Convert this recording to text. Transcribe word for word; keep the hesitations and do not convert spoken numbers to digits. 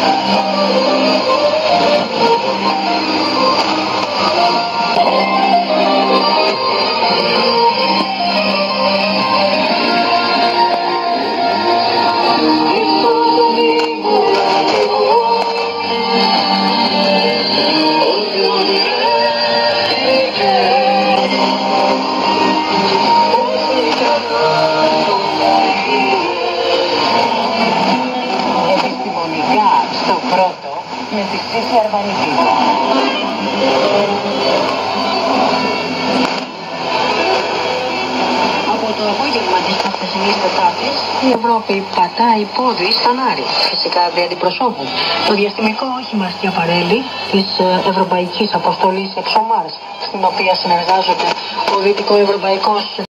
Στο πρώτο με τη Σύση Αρβανίτη. Από το απόγευμα της χθεσινής Τετάρτης η Ευρώπη πατάει πόδι στον Άρη, φυσικά δι' αντιπροσώπου. Το διαστημικό όχημα Σιαπαρέλη της Ευρωπαϊκής Αποστολής Εξομάρς, στην οποία συνεργάζεται ο Δυτικοευρωπαϊκός